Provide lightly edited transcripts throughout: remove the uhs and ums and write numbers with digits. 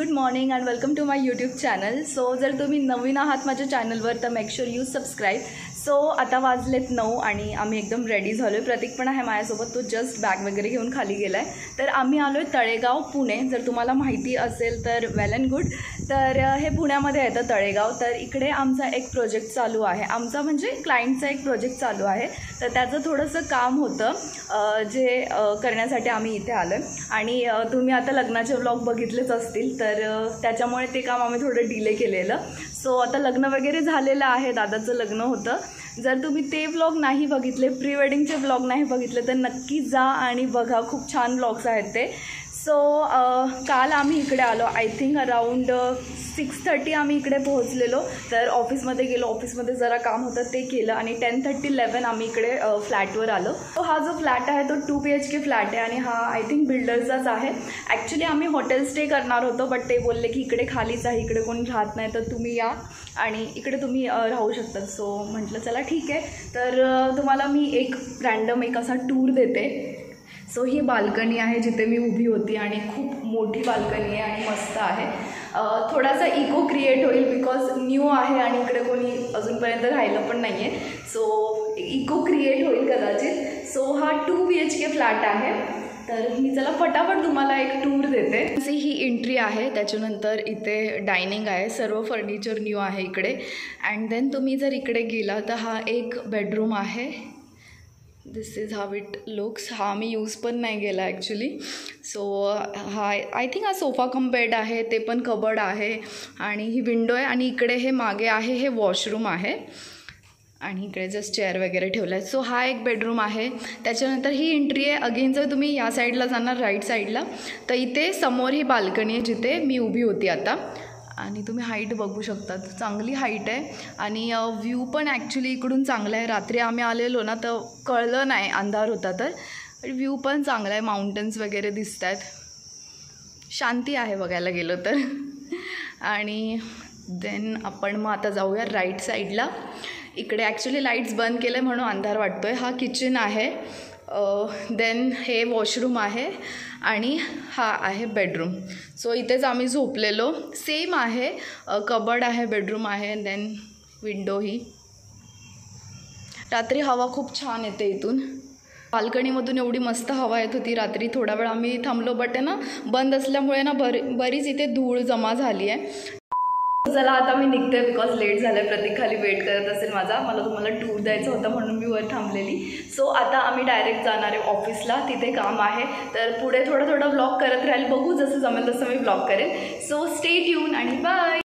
Good morning and welcome to my YouTube channel. So जर तुम्ही नवीन आहात माझ्या चॅनलवर तर make sure you subscribe. So आता वाजलेत 9 आणि आम्ही एकदम रेडी झालो आहे. प्रतीक पण आहे माझ्यासोबत, तो जस्ट बॅग वगैरे घेऊन खाली गेला आहे. तर आम्ही आलो आहे तळेगाव पुणे. जर तुम्हाला माहिती असेल तर वेल अँड गुड. तर हे पुण्यामध्ये येतं तळेगाव. तर इकडे आमचा एक प्रोजेक्ट चालू आहे, आमचा म्हणजे क्लायंटचा एक प्रोजेक्ट चालू आहे. तर त्याचं थोडंसं काम होतं जे करण्यासाठी आम्ही इथे आलो आहे. आणि तुम्ही आता लग्नाचे व्लॉग बघितलेच असतील, तर त्याच्यामुळे ते काम आम्ही थोडं डिले केलेलं. सो आता लग्न वगैरे झालेलं आहे, दादाचं लग्न होतं. जर तुम्ही ते व्लॉग नाही बघितले, प्री वेडिंगचे व्लॉग नाही बघितले तर नक्की जा आणि बघा, खूप छान व्लॉग्स आहेत ते. सो काल आम्ही इकडे आलो, आय थिंक अराउंड 6:30 आम्ही इकडे पोहोचलेलो. तर ऑफिसमध्ये गेलो, ऑफिसमध्ये जरा काम होतं ते केलं आणि 10:30-11 आम्ही इकडे फ्लॅटवर आलो. तो हा जो फ्लॅट आहे तो 2 BHK फ्लॅट आहे आणि हा आय थिंक बिल्डर्सचाच आहे. ॲक्च्युली आम्ही हॉटेल स्टे करणार होतो, बट ते बोलले की इकडे खालीच आहे, इकडे कोणी राहत नाही, तर तुम्ही या आणि इकडे तुम्ही राहू शकता. सो म्हटलं चला ठीक आहे. तर तुम्हाला मी एक रँडम एक असा टूर देते. सो ही बाल्कनी आहे जिथे मी उभी होती आणि खूप मोठी बाल्कनी आहे आणि मस्त आहे. थोडासा इको क्रिएट होईल बिकॉज न्यू आहे आणि इकडे कोणी अजूनपर्यंत राहिलं पण नाही आहे. सो इको क्रिएट होईल कदाचित. सो हा 2 BHK फ्लॅट आहे. तर मी चला फटाफट तुम्हाला एक टूर देते. ही एंट्री आहे, त्याच्यानंतर इथे डायनिंग आहे, सर्व फर्निचर न्यू आहे इकडे. अँड देन तुम्ही जर इकडे गेला तर हा एक बेडरूम आहे. This is how it looks. हा मी यूज पण नाही गेला ॲक्च्युली. सो हा आय थिंक हा सोफा कम बेड आहे, ते पण कबर्ड आहे आणि ही विंडो आहे. आणि इकडे हे मागे आहे, हे वॉशरूम आहे आणि इकडे जस्ट चेअर वगैरे ठेवला आहे. सो हा एक बेडरूम आहे. त्याच्यानंतर ही एंट्री आहे. अगेन जर तुम्ही या साईडला जाणार राईट साईडला तर इथे समोर ही बाल्कनी आहे जिथे मी उभी होती आता. आणि तुम्ही हाईट बघू शकता, चांगली हाईट आहे आणि व्ह्यू पण ॲक्च्युली इकडून चांगला आहे. रात्री आम्ही आलेलो ना तर कळलं नाही, अंधार होता, तर व्ह्यू पण चांगला आहे. माउंटन्स वगैरे दिसत आहेत, शांती आहे बघायला गेलो तर. आणि देन आपण मग आता जाऊया राईट साईडला. इकडे ॲक्च्युली लाईट्स बंद केलं म्हणून अंधार वाटतो आहे. हा किचन आहे, देन हे वॉशरूम आहे आणि हा आहे बेडरूम. सो इथेच आम्ही झोपलेलो. सेम आहे, कबर्ड आहे, बेडरूम आहे, देन विंडो. ही रात्री हवा खूप छान येते इथून. बाल्कनीमधून एवढी मस्त हवा येत होती. रात्री थोडा वेळ आम्ही थांबलो, बट आहे ना बंद असल्यामुळे ना बरीच इथे धूळ जमा झाली आहे. चला आता मी निघते बिकॉज लेट झालं आहे. प्रतीक खाली वेट करत असेल माझा, मला तुम्हाला टूर द्यायचं होतं म्हणून मी वर थांबलेली. सो आता आम्ही डायरेक्ट जाणार आहे ऑफिसला, तिथे काम आहे. तर पुढे थोडं व्लॉग करत राहील, बघू जसं जमेल तसं मी व्लॉग करेन. सो स्टे ट्यून आणि bye.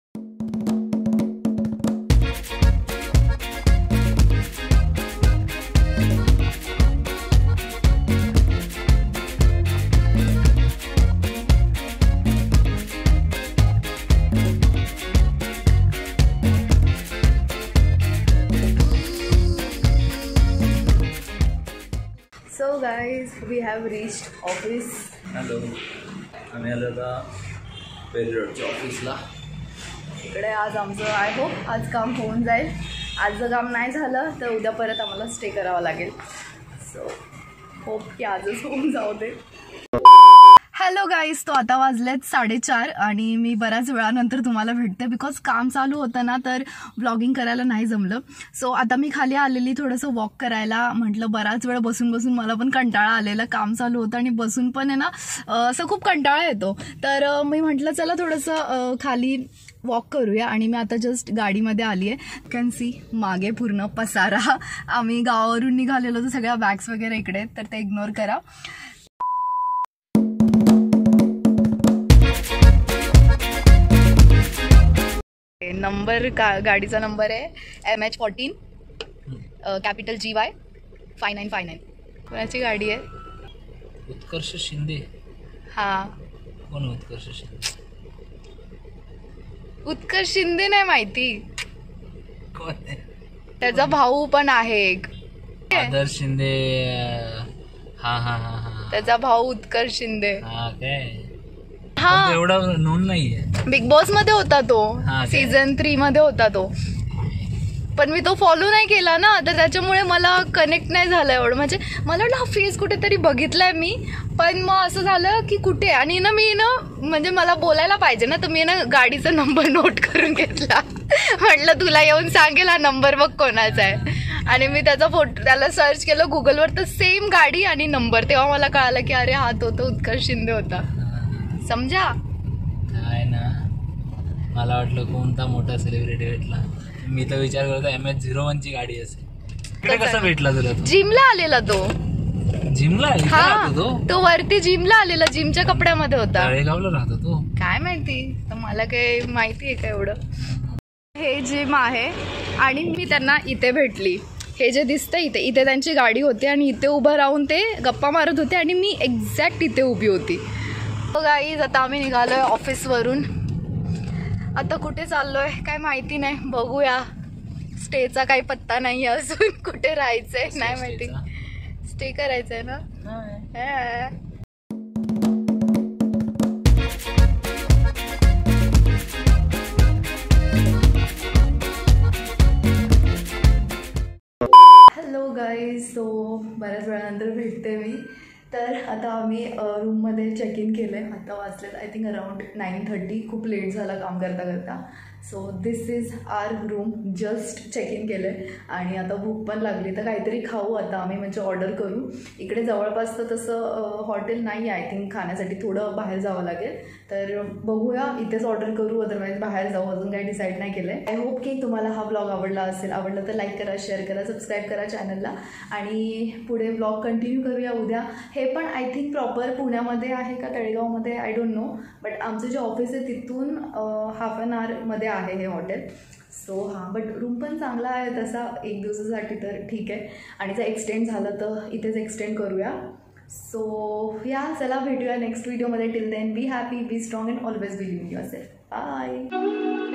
So guys, we have reached office. Hello, आम्ही आलो आता पेरियडच्या ऑफिसला. इकडे आज आमचं आय होप आज काम होऊन जाईल. आज जर काम नाही झालं तर उद्या परत आम्हाला स्टे करावं लागेल. सो होप की आजच होऊन जाऊ दे. हॅलो गाईज, तो आता वाजलेत 4:30 आणि मी बऱ्याच वेळानंतर तुम्हाला भेटते बिकॉज काम चालू होतं ना, तर व्लॉगिंग करायला नाही जमलं. सो आता मी खाली आलेली थोडंसं वॉक करायला. म्हटलं बराच वेळ बसून बसून मला पण कंटाळा आलेला, काम चालू होतं आणि बसून पण आहे ना असं खूप कंटाळा येतो. तर मी म्हटलं चला थोडंसं खाली वॉक करूया. आणि मी आता जस्ट गाडीमध्ये आली आहे. कॅन सी मागे पूर्ण पसारा. आम्ही गावावरून निघालेलो तर सगळ्या बॅग्स वगैरे इकडे, तर ते इग्नोर करा. नंबर गाडीचा नंबर आहे MH14 कॅपिटल GY 5959. कोणाची गाडी आहे? उत्कर्ष शिंदे. हां, कोण उत्कर्ष शिंदे? उत्कर्ष शिंदे नाही माहिती, कोण आहे? त्याचा भाऊ पण आहे एक, आदर्श शिंदे. हा हा हा हा, त्याचा भाऊ उत्कर्ष शिंदे. हा काय? हा, एवढा नोंद नाहीये. बिग बॉस मध्ये होता तो, हा, सीझन 3 मध्ये होता तो. पण मी तो फॉलो नाही केला ना, तर त्याच्यामुळे मला कनेक्ट नाही झालं एवढं. म्हणजे मला वाटलं हा फेस कुठेतरी बघितलाय मी, पण मग असं झालं की कुठे. आणि ना मी ना म्हणजे मला बोलायला पाहिजे ना, तर मी ना गाडीचा नंबर नोट करून घेतला. म्हटलं तुला येऊन सांगेल हा नंबर बघ कोणाचा आहे. आणि मी त्याचा फोटो त्याला सर्च केलं गुगलवर, तर सेम गाडी आणि नंबर. तेव्हा मला कळालं की अरे हा तो उत्कर्ष शिंदे होता. समजा काय ना, मला वाटलं कोणता मोठा सेलिब्रिटी भेटला. मी तर विचार करतो MS-01 ची गाडी असेल. इकडे कसा भेटला तुला? जिमला आलेला तो. जिमला? हा, तो वरती जिमला आलेला, जिमच्या कपड्यामध्ये होता. तळेगावला राहतो तो. काय माहिती, तर मला काही माहिती आहे का एवढं. हे जिम आहे आणि मी त्यांना इथे भेटली. हे जे दिसतं इथे, इथे त्यांची गाडी होती आणि इथे उभं राहून ते गप्पा मारत होते आणि मी एक्झॅक्ट इथे उभी होती. गाईज आता आम्ही निघालोय ऑफिसवरून. आता कुठे चाललोय काय माहिती नाही, बघूया. स्टेचा काही पत्ता नाही अजून, कुठे राहायचंय नाही माहिती. स्टे करायचंय ना. हॅलो गाईज, सो बऱ्याच वेळानंतर भेटते मी. तर आता आम्ही रूममध्ये चेक इन केलं आहे. आता वाजलेत आय थिंक अराउंड 9:30. खूप लेट झाला काम करता करता. So this is our room. Just check in केलं आहे आणि आता भूक पण लागली, तर काहीतरी खाऊ आता आम्ही, म्हणजे ऑर्डर करू. इकडे जवळपास तर तसं हॉटेल नाही आहे आय थिंक खाण्यासाठी, थोडं बाहेर जावं लागेल. तर बघूया, इथेच ऑर्डर करू, अदरवाईज बाहेर जाऊ. अजून काही डिसाईड नाही केलं आहे. आय होप की तुम्हाला हा ब्लॉग आवडला असेल. आवडलं तर लाईक करा, शेअर करा, सबस्क्राईब करा चॅनलला. आणि पुढे ब्लॉग कंटिन्यू करूया उद्या. हे पण आय थिंक प्रॉपर पुण्यामध्ये आहे का तळेगावमध्ये, आय डोंट नो. बट आमचं जे ऑफिस आहे तिथून हाफ एन आवरमध्ये आहे हे हॉटेल. सो हां, बट रूम पण चांगला आहे तसा, एक दिवसासाठी तर ठीक आहे. आणि जर एक्सटेंड झालं तर इथेच एक्सटेंड करूया. सो या, चला भेटूया नेक्स्ट व्हिडिओमध्ये. Till then be happy, be strong and always believe in yourself. Bye.